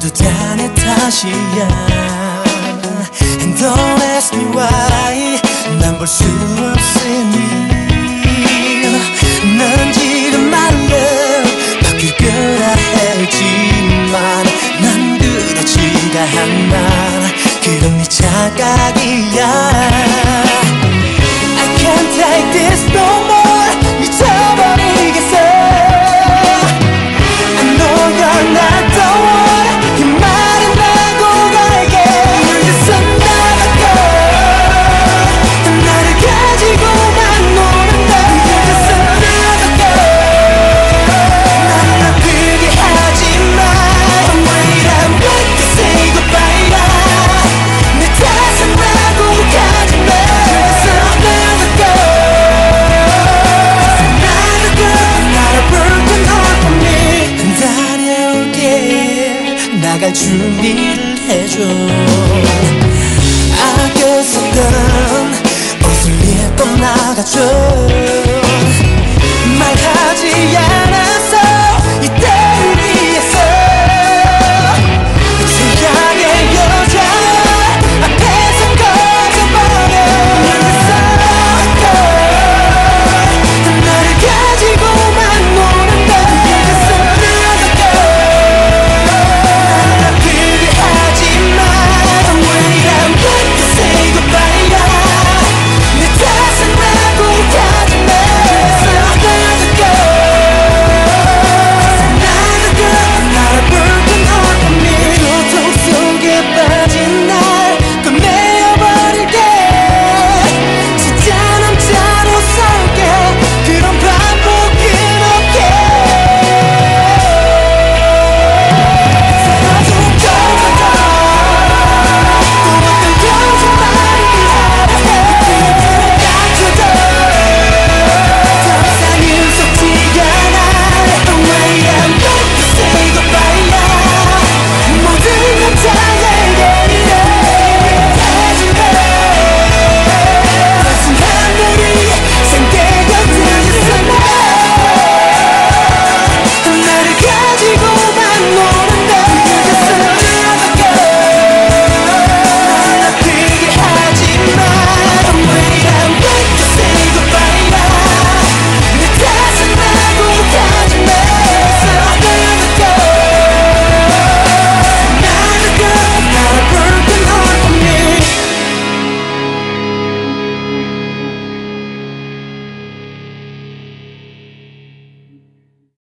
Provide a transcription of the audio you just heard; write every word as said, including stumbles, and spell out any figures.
모두 다 내 탓이야. And don't ask me why. 난 볼 수 없으니. 난 지금 말로 바뀔 거라 했지만 난 그렇지가 않아. 그럼 네 착각이야. I can't take this no more. 미쳐버리겠어. I know you're not the one. 이 말은 나고 갈게. You're just another girl. 나를 가지고만 노는다. You're just another girl. 난 아프게 하지 마. I'm wait, I'm wait to say goodbye. 내 탓은 나고 가지 마. You're just another girl. Another girl. Not a broken heart for me. 다녀올게. 나갈 준비를 해줘. 아껴 썼던 옷을 입고 나가줘.